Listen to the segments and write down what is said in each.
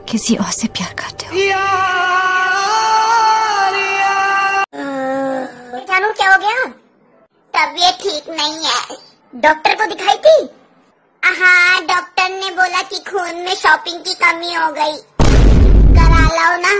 किसी और से प्यार करते हो। जानू क्या हो गया? तबीयत ठीक नहीं है, डॉक्टर को दिखाई थी? हाँ, डॉक्टर ने बोला कि खून में शॉपिंग की कमी हो गई, करा लो ना।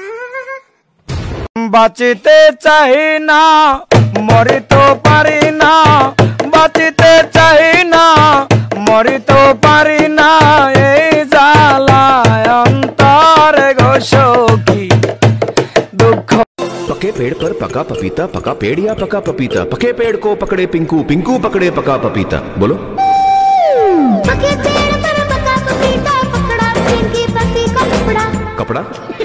बाँचते चाही ना मरी तो पारी ना, बाँचते चाही ना मरी तो पारी ना, ये जाला अंतर गो शोकी दुख। पके पेड़ पर पका पपीता, पका पेड़ या पका पपीता, पके पेड़ को पकड़े पिंकू, पिंकू पकड़े पका पपीता। बोलो। पके पेड़ पर पका पपीता, पकड़ा पिंकी पपी का कपड़ा। कपड़ा।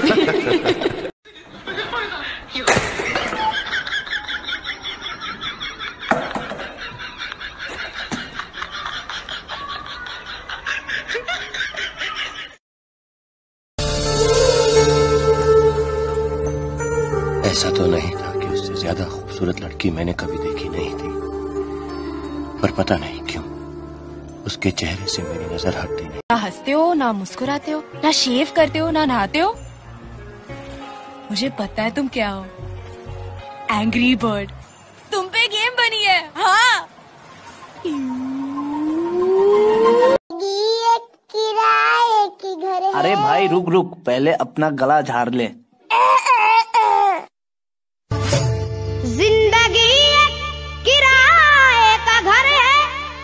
ऐसा तो नहीं था कि उससे ज्यादा खूबसूरत लड़की मैंने कभी देखी नहीं थी, पर पता नहीं क्यों उसके चेहरे से मेरी नजर हटती नहीं। ना हंसते हो, ना मुस्कुराते हो, ना शेव करते हो, ना नहाते हो। मुझे पता है तुम क्या हो, एंग्री बर्ड। तुम पे गेम बनी है। हाँ, किराए की घर है। अरे भाई रुक रुक, पहले अपना गला झाड़ ले। जिंदगी एक किराए का घर है।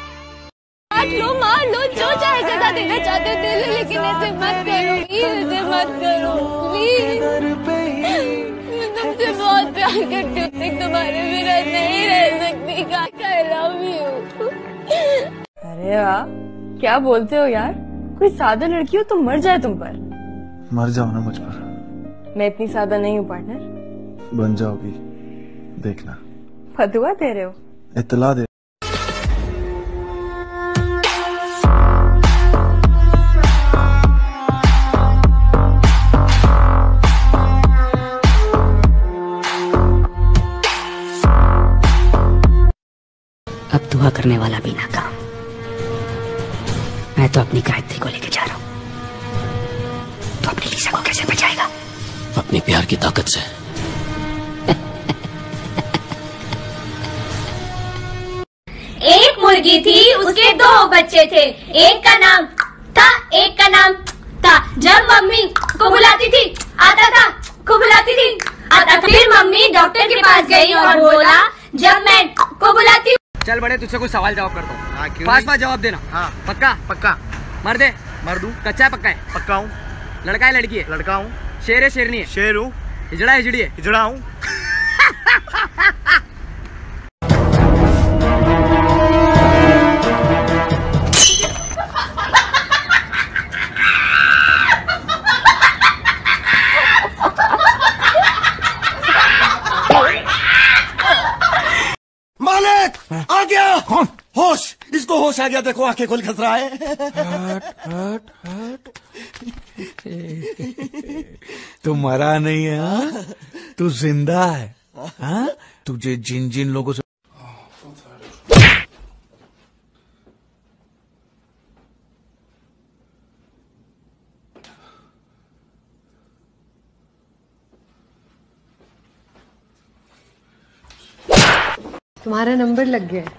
मार लो जो चाहे सजा देना चाहते हो दे लो, लेकिन ऐसे मत करो प्लीज, ऐसे मत करो प्लीज। मैं तुमसे बहुत प्यार करती हूँ, एक तुम्हारे बिना नहीं रह सकती। I love you। अरे वाह, क्या बोलते हो यार, कोई सादा लड़की हो तो मर जाए तुम पर। मर जाओ ना मुझ पर। मैं इतनी सादा नहीं हूँ पार्टनर। बन जाओगी, देखना। फतुआ दे रहे हो? इत्तला दे। अब दुआ करने वाला भी नाकाम। मैं तो अपनी गायत्री को लेके जा रहा हूँ। तो अपनी लीसा को कैसे बचाएगा? अपनी प्यार की ताकत से। एक मुर्गी थी, उसके 2 बच्चे थे, एक का नाम था, एक का नाम था। जब मम्मी को बुलाती थी आता था, को बुलाती थी आता। फिर मम्मी डॉक्टर के पास गई और बोला जब मैं को बुलाती। चल बड़े, तुझसे कुछ सवाल जवाब करता हूँ, पाँच जवाब देना। हाँ। पक्का? पक्का। मर दे? मर दूं। कच्चा है पक्का है? पक्का हूँ। लड़का है लड़की है? लड़का हूँ। शेर है शेरनी है? शेर हूँ। हिजड़ा है हिजड़ी है? हिजड़ा हूँ। मालिक आ गया। कौन? होश, इसको होश आ गया, देखो आंखें खोल खस रहा है। हट हट। तू मरा नहीं है, हाँ? तू जिंदा है, हाँ? तुझे जिन जिन लोगों से तुम्हारा नंबर लग गया।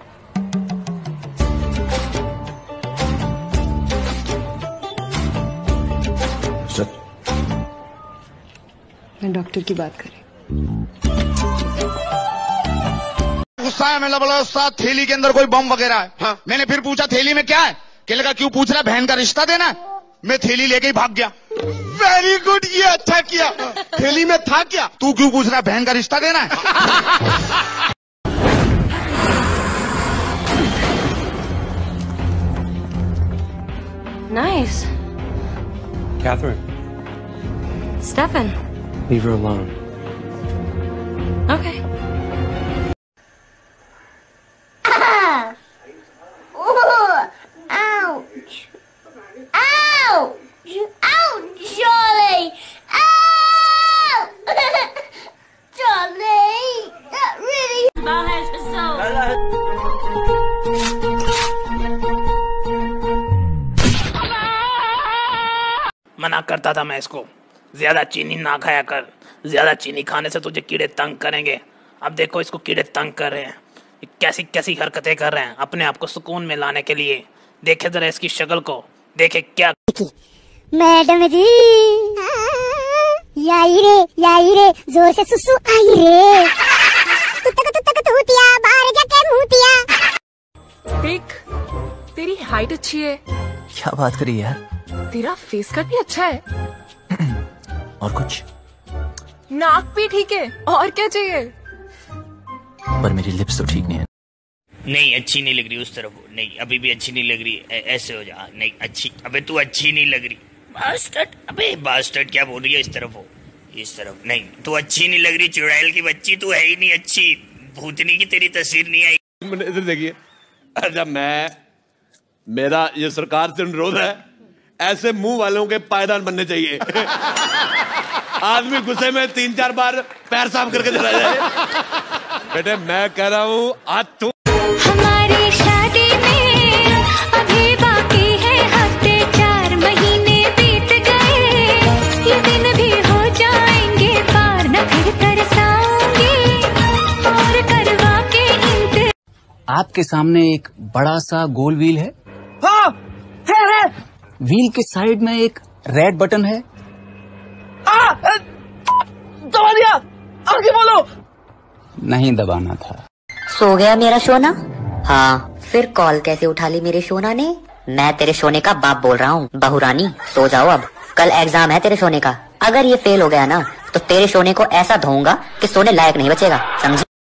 मैं डॉक्टर की बात करें। गुस्सा है, मैं बोला उस्ताद थैली के अंदर कोई बम वगैरह है। हाँ। मैंने फिर पूछा थैली में क्या है? कहने लगा क्यों पूछ रहा, बहन का रिश्ता देना है। मैं थैली लेके ही भाग गया। वेरी गुड, ये अच्छा किया। थैली में था क्या? तू क्यों पूछ रहा, बहन का रिश्ता देना है। Nice. Catherine, Stefan. leave her alone. Okay. Ouch! Ouch! Ouch, Charlie! Ow! Charlie! That really... मना करता था मैं इसको, ज्यादा चीनी ना खाया कर, ज्यादा चीनी खाने से तुझे कीड़े तंग करेंगे। अब देखो इसको कीड़े तंग कर रहे हैं, कैसी कैसी हरकतें कर रहे हैं अपने आप को सुकून में लाने के लिए। देखे जरा इसकी शक्ल को, देखे क्या। मैडम जी याई रे जोर से सुसु आई रे, तूतिया बाहर जाके मुतिया। देख तेरी हाइट अच्छी है। क्या बात करी यार, तेरा फेस कट भी अच्छा है। और कुछ? नाक भी ठीक है, और क्या चाहिए? पर मेरी लिप्स तो ठीक नहीं है। नहीं अच्छी नहीं लग रही उस तरफ, नहीं अभी भी अच्छी नहीं लग रही, ऐसे हो जा। नहीं अच्छी, अबे तू अच्छी नहीं लग रही बास्टर्ड। अबे बास्टर्ड क्या बोल रही है, इस तरफ हो, इस तरफ। नहीं तू अच्छी नहीं लग रही, चुड़ैल की बच्ची तू है ही नहीं अच्छी, भूतनी की तेरी तस्वीर नहीं आई। इधर देखिए, अच्छा मेरा ये सरकार से अनुरोध है, ऐसे मुंह वालों के पायदान बनने चाहिए। आदमी गुस्से में 3-4 बार पैर साफ करके चला जाए। बेटे मैं कह रहा हूँ आज तू। हमारी शादी में अभी बाकी है हफ्ते, 4 महीने बीत गए, ये दिन भी हो जाएंगे पार, न फिर तरसाऊंगी और करवा के इंतजार। आपके सामने एक बड़ा सा गोल व्हील है। हाँ है। व्हील के साइड में एक रेड बटन है। दबा दिया, आगे बोलो। नहीं दबाना था। सो गया मेरा सोना? हाँ, फिर कॉल कैसे उठा ली मेरे सोना ने? मैं तेरे सोने का बाप बोल रहा हूँ। बहुरानी सो जाओ अब, कल एग्जाम है तेरे सोने का। अगर ये फेल हो गया ना तो तेरे सोने को ऐसा धोऊंगा कि सोने लायक नहीं बचेगा, समझी?